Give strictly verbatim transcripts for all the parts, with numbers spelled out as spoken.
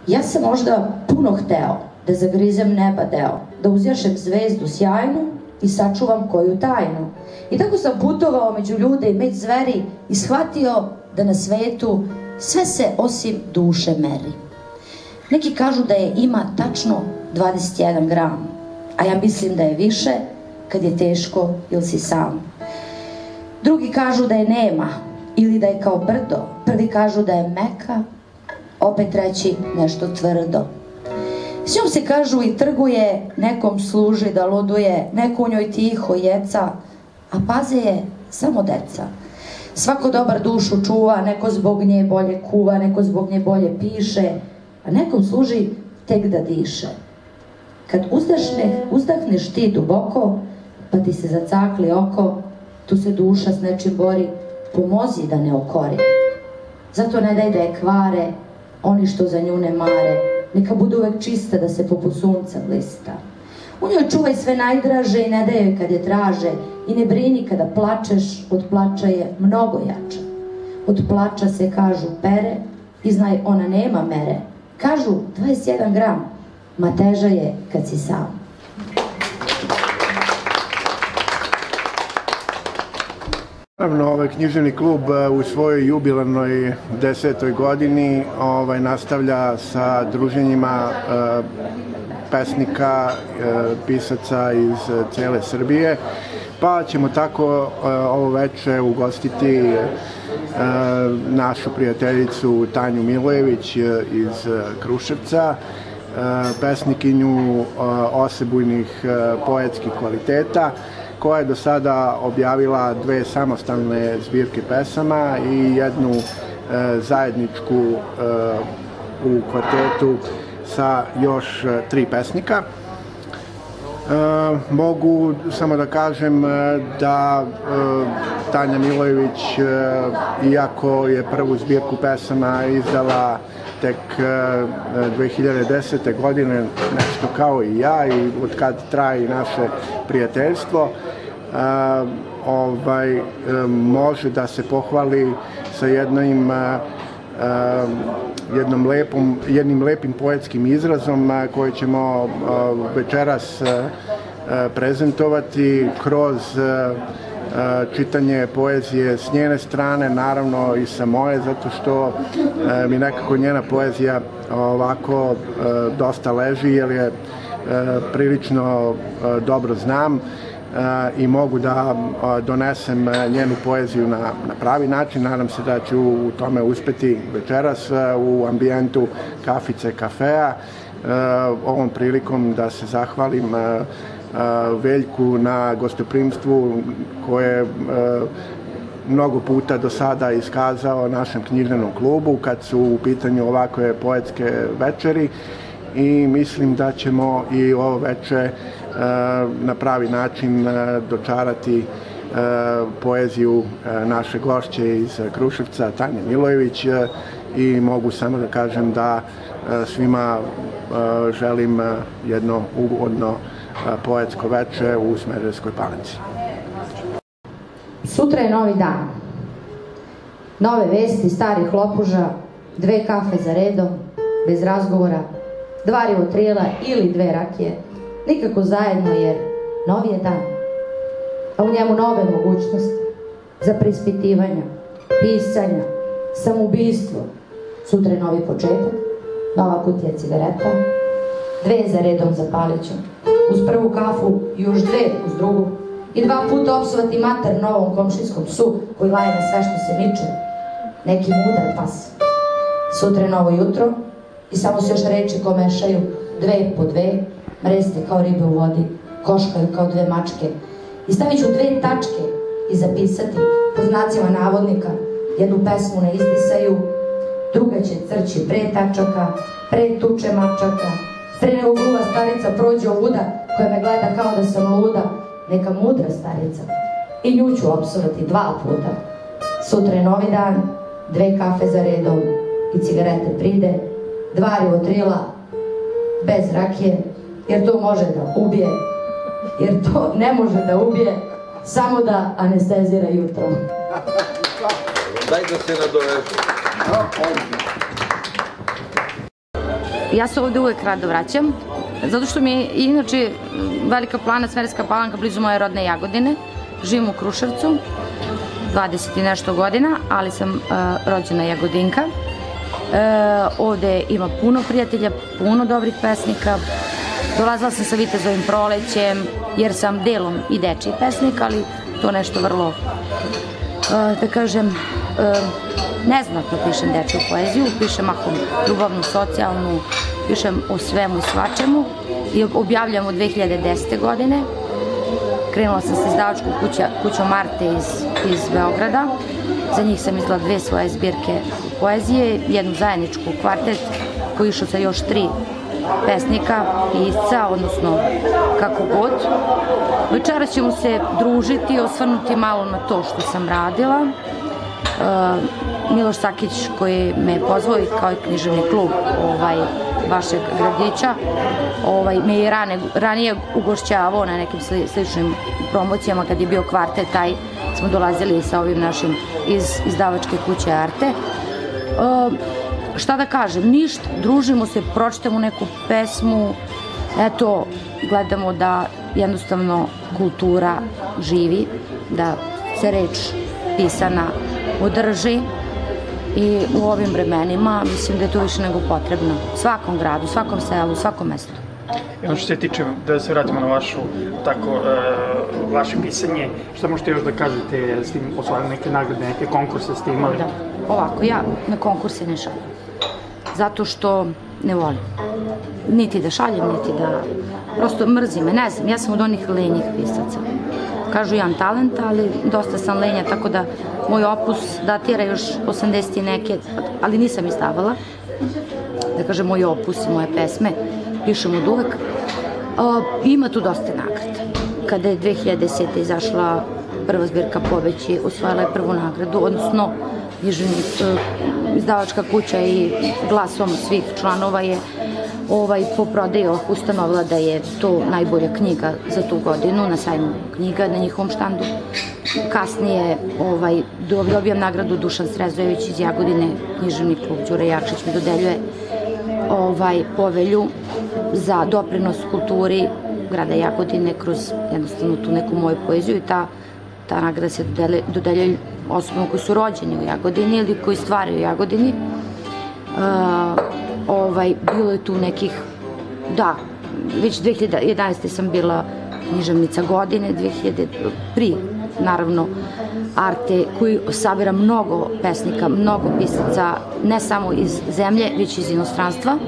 Ja sam možda puno hteo da zagrizem neba deo, da uzjašem zvezdu sjajnu i sačuvam koju tajnu. I tako sam putovao među ljude i među zveri i shvatio da na svetu sve se osim duše meri. Neki kažu da je ima tačno dvadeset jedan gram, a ja mislim da je više kad je teško ili si sam. Drugi kažu da je nema ili da je kao brdo, prvi kažu da je meka, opet treći nešto tvrdo. S njom se kažu i trguje, nekom služi da luduje, neko u njoj tiho jeca, a paze je samo deca. Svako dobar dušu čuva, neko zbog nje bolje kuva, neko zbog nje bolje piše, a nekom služi tek da diše. Kad uzdašne, uzdahneš ti duboko, pa ti se zacakli oko, tu se duša s nečim bori, pomozi da ne okori. Zato ne daj da je kvare oni što za nju ne mare, neka bude uvek čista da se poput sunca blista. U njoj čuvaj sve najdraže i ne daj joj kad je traže i ne brini kada plačeš, od plača je mnogo jača. Od plača se kažu pere i znaj ona nema mere. Kažu dvadeset jedan gram, ma teža je kad si sam. Naravno, ovaj književni klub u svojoj jubilarnoj desetoj godini ovaj, nastavlja sa druženjima e, pesnika, e, pisaca iz cele Srbije, pa ćemo tako e, ovo veče ugostiti e, našu prijateljicu Tanju Milojević iz Kruševca, e, pesnikinju e, osebujnih e, poetskih kvaliteta, koja je do sada objavila dve samostalne zbirke pesama i jednu e, zajedničku e, u kvartetu sa još e, tri pesnika. E, mogu samo da kažem da e, Tanja Milojević, e, iako je prvu zbirku pesama izdala tek dve hiljade desete. godine, nešto kao i ja, i od kad traje naše prijateljstvo, a, ovaj, može da se pohvali sa jednim, a, a, jednom lepom, jednim lepim poetskim izrazom a, koji ćemo a, večeras a, a, prezentovati kroz a, čitanje poezije s njene strane, naravno i sa moje, zato što e, mi nekako njena poezija ovako e, dosta leži, jer je e, prilično e, dobro znam e, i mogu da e, donesem njenu poeziju na, na pravi način. Nadam se da ću u tome uspeti večeras e, u ambijentu kafice, kafea. E, ovom prilikom da se zahvalim e, Veljku na gostoprimstvu koje je mnogo puta do sada iskazao našem književnom klubu kad su u pitanju ovakve poetske večeri, i mislim da ćemo i ovo veče na pravi način dočarati poeziju naše gošće iz Kruševca, Tanje Milojević, i mogu samo da kažem da svima želim jedno ugodno poetsko veče u Smederevskoj Palanci. Sutra je novi dan. Nove vesti starih lopuža, dve kafe za redom, bez razgovora, dva rivotrila ili dve rakije, nikako zajedno jer novi je dan. A u njemu nove mogućnosti za preispitivanja, pisanja, samoubistvo. Sutra je novi početak, nova kutija cigareta, dve za redom zapalit ću, uz prvu kafu i još dve uz drugu, i dva puta opsovati mater novom komšinskom psu koji laje na sve što se miče. Neki mudar pas. Sutra je novo jutro i samo se još reči komešaju, dve po dve, mreste kao ribe u vodi, koškaju kao dve mačke, i stavit ću dve tačke i zapisati po znacima navodnika jednu pesmu na izdisaju, druga će crći pre tačaka, pre tuče mačaka, pre nego gruba starica prođe ovuda koja me gleda kao da sam luda, neka mudra starica, i nju ću opsovati dva puta. Sutra je novi dan, dve kafe za redom i cigarete pride, dva rivotrila bez rakije, jer to može da ubije, jer to ne može da ubije, samo da anestezira jutro. Daj da se nadovežu. ja se ovde uvek rado vraćam, zato što mi je inače Velika Plana, Smederevska Palanka, blizu moje rodne Jagodine. Živim u Kruševcu, dvadeset i nešto godina, ali sam rođena Jagodinka. Ovde ima puno prijatelja, puno dobrih pesnika. Dolazila sam sa Vitezovim prolećem, jer sam delom i dečiji pesnik, ali to nešto vrlo, da kažem, neznatno pišem dečiju poeziju, pišem mahom ljubavnu, socijalnu, pišem o svemu i svačemu i objavljam od dve hiljade desete. godine. Krenula sam sa izdavačkom kućom Arte iz Beograda. Za njih sam izdala dve svoje zbirke poezije, jednu zajedničku kvartet koji je išao sa još tri pesnika, pisca, odnosno kako god. Večeras ćemo se družiti i osvrnuti malo na to što sam radila. Miloš Sakić, koji me je pozvao i kao i književni klub vašeg gradića, me je ranije ugošćavao na nekim sličnim promocijama. Kad je bio kvartet, taj smo dolazili sa ovim našim iz izdavačke kuće Arte. Šta da kažem, ništa, družimo se, pročitamo neku pesmu, eto, gledamo da jednostavno kultura živi, da se reč pisana održi i u ovim vremenima mislim da je to više nego potrebno svakom gradu, svakom selu, svakom mestu. I ono što se tiče, da se vratimo na vašu, tako, vaše pisanje, šta možete još da kažete, s tim osvajali neke nagrade, neke konkurse ste imali? Da, ovako, ja na konkurse ne šaljem, zato što ne volim, niti da šaljem, niti da, prosto mrzi me, ne znam, ja sam od onih lenjih pisaca. Kažu imam talent, ali dosta sam lenja, tako da moj opus datira još osamdeset i neke, ali nisam izdavala, da kažem, moj opus i moje pesme pišem od uvek. Ima tu dosta nagrada. Kada je dve hiljade desete. izašla prva zbirka Pobeći, osvojila je prvu nagradu, odnosno izdavačka kuća i glasom svih članova je po prodaju ustanovila da je to najbolja knjiga za tu godinu na sajmu knjiga na njihovom štandu. Kasnije dobijam nagradu Dušan Srezojević iz Jagodine, književni klub Đure Jakšić mi dodeljuje povelju za doprinos kulturi grada Jagodine kroz jednostavno tu neku moju poeziju i ta nagrada se dodeljuje osobama koji su rođeni u Jagodini ili koji stvaraju u Jagodini. Bilo je tu nekih, da, već dve hiljade jedanaeste. sam bila književnica godine, dve hiljade pri, naravno, Arte, koji sabira mnogo pesnika, mnogo pisaca, ne samo iz zemlje, već iz inostranstva.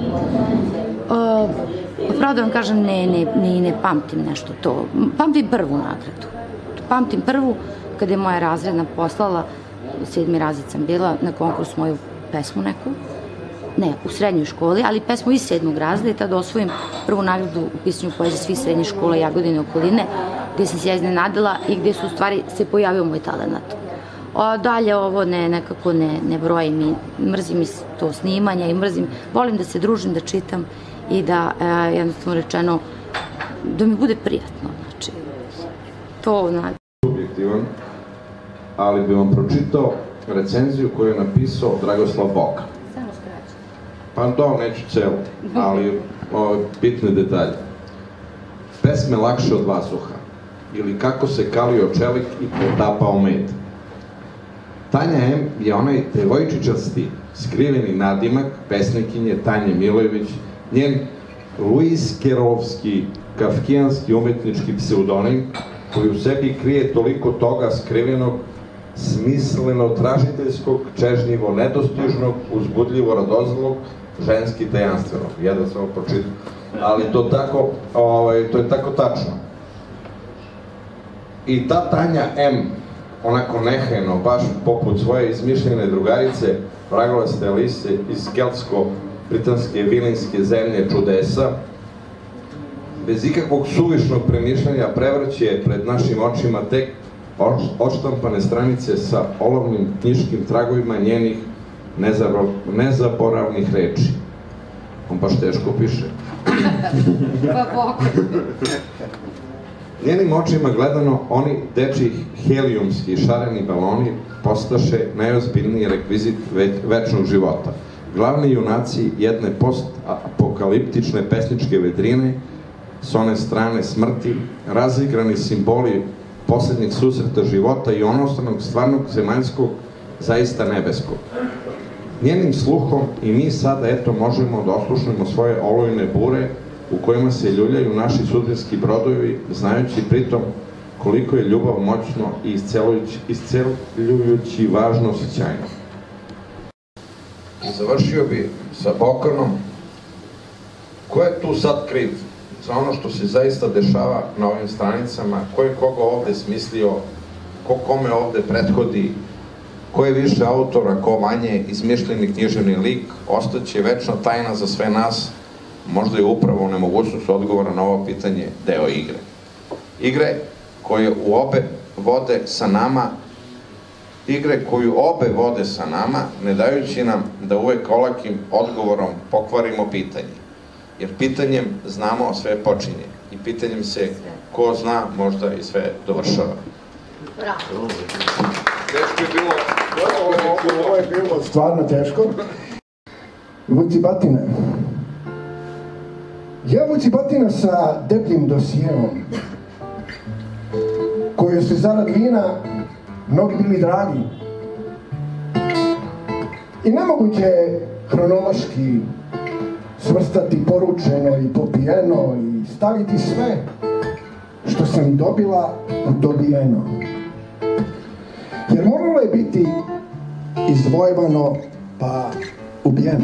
Pravo da vam kažem, ne pamtim nešto to. Pamtim prvu nagradu. Pamtim prvu, kada je moja razredna poslala, sedmi razred sam bila, na konkurs moju pesmu neku, ne, u srednjoj školi, ali pesmu iz sedmog razreda i tada osvojim prvu nagradu u pisanju poezije svih srednjih škola Jagodine okoline, gde sam se ja iznenadila i gde su u stvari se pojavio moj talent. Dalje ovo nekako ne brojim i mrzim to snimanje i mrzim, volim da se družim, da čitam i da, jednostavno rečeno, da mi bude prijatno, znači, to, znači. Subjektivan, ali bi vam pročitao recenziju koju je napisao Dragoslav Boka. Pa to neću celo, ali bitne detalje. Pesme lakše od vazduha, ili kako se kalio čelik i potapao med. Tanja M. je onaj devojčičasti, skriveni nadimak pesnikinje Tanje Milojević, njen Luiskerovski, kafkijanski umetnički pseudonim, koji u sebi krije toliko toga skrivenog, smisleno tražiteljskog, čežnjivo nedostižnog, uzbudljivo radozlog, ženski tajanstvenog. Jedan sam ovo pročitam. Ali to tako, to je tako tačno. I ta Tanja M. onako nehajno, baš poput svoje izmišljene drugarice, vragolaste Alise iz keltsko-britanske vilinske zemlje čudesa, bez ikakvog suvišnog premišljanja prevrće pred našim očima tek odštampane stranice sa olovnim knjiškim tragovima njenih nezaboravnih reči. On baš teško piše. Pa pokoj. Njenim očima gledano, oni dečiji helijumski šareni baloni postaše najozbiljniji rekvizit večnog života. glavni junaci jedne post-apokaliptične pesničke vedrine s one strane smrti, razigrani simboli posljednjeg susreta života i onostranog, stvarnog, zemaljskog, zaista nebeskog. Njenim sluhom i mi sada eto možemo da oslušnemo svoje olujne bure u kojima se ljuljaju naši sudbinski brodovi, znajući pritom koliko je ljubav moćno i isceljujući važno osjećajno. I završio bi sa Bokanom. Ko je tu sad kriv za ono što se zaista dešava na ovim stranicama? Ko je koga ovde smislio? Ko kome ovde prethodi? Ko je više autora, ko manje, izmišljeni književni lik? Ostaće večna tajna za sve nas. Možda je upravo nemogućnost odgovora na ovo pitanje deo igre. Igre koje u obe vode sa nama, igre koju obe vode sa nama, ne dajući nam da uvek olakim odgovorom pokvarimo pitanje. Jer pitanjem znamo sve počinje i pitanjem se ko zna možda i sve dovršava. Bravo. Teško je bilo. Ovo je bilo stvarno teško. Vuci Batine. Ja Vuci Batina sa debljim dosijevom, koju su zarad vina mnogi bili dragi. I nemoguće je hronološki svrstati poručeno i popijeno i staviti sve što sam dobila u dobijeno. Jer moralo je biti izvojevano pa ubijeno.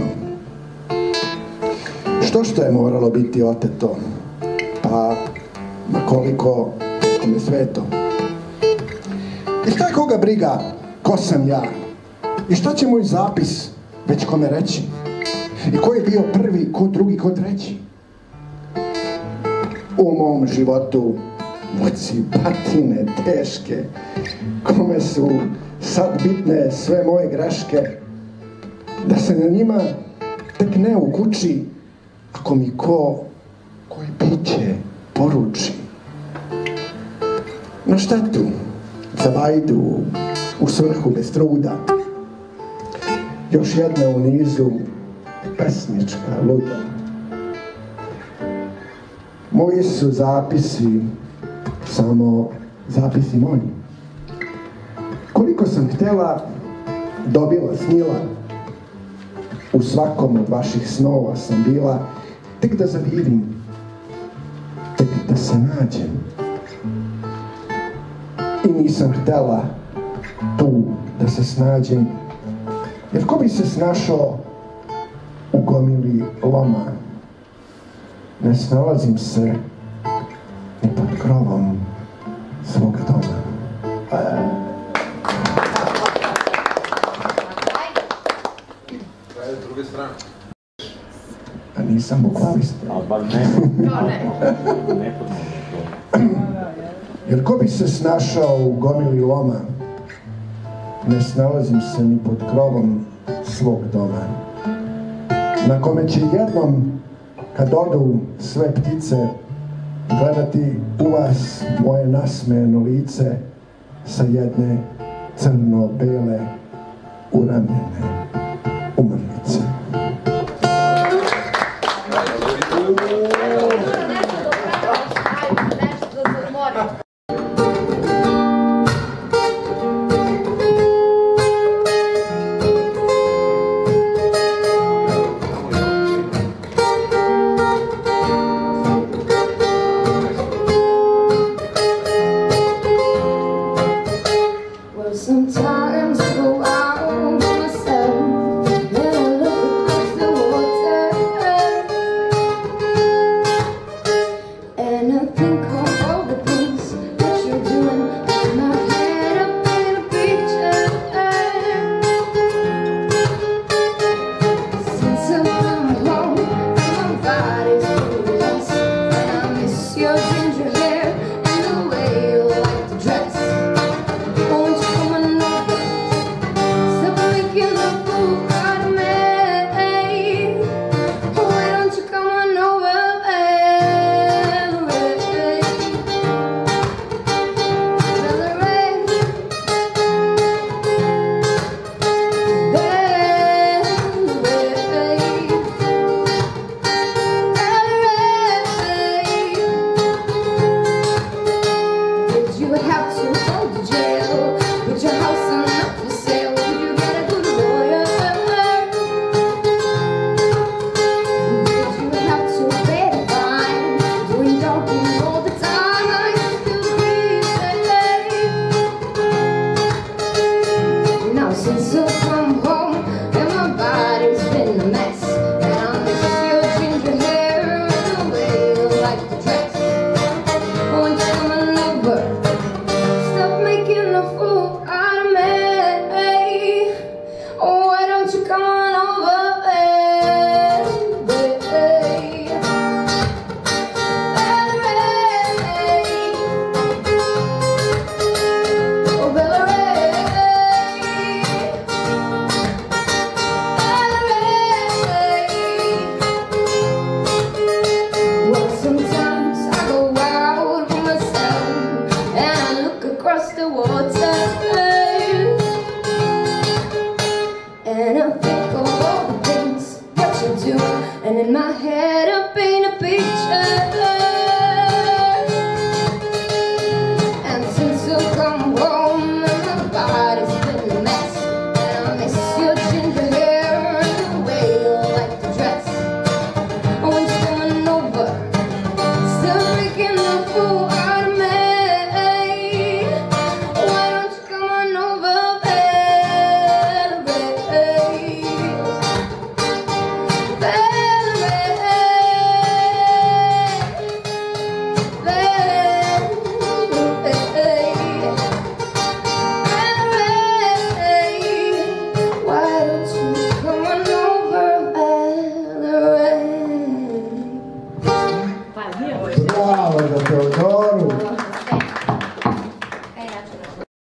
Što što je moralo biti oteto, pa makoliko kome sveto. I šta je koga briga ko sam ja? I šta će moj zapis već kome reći? I ko je bio prvi, ko drugi, ko treći? U mom životu Vuci Batine teške, kome su sad bitne sve moje greške, da se na njima tek ne ukući, ako mi ko, koji biće poruči. Na štetu, za vajdu, u svrhu bez truda, još jedna u nizu pesnička luda. Moji su zapisi samo zapisi moji. Koliko sam htjela, dobila, snila, u svakom od vaših snova sam bila, tek da zavidim, tek da se nađem. I nisam htjela tu da se snađem, jer ko bi se snašao u gomili loma? Ne snalazim se ni pod krovom svoga doma. Ajde, s druge strane. A nisam bukvalista. Ali bar ne. Ne. Jer ko bi se snašao u gomili loma? Ne snalazim se ni pod krovom svog doma. Na kome će jednom, kad odu sve ptice, gledati u vas moje nasmejano lice sa jedne crno-bele uramljene umrlice. Sometimes go out myself And in my head I paint a picture. And since you come home, my body's been a mess. And I miss your ginger hair and the way you like to dress. When you're coming over, still breaking the fool out of me. Why don't you come on over, Valerie? Bravo za Teodor.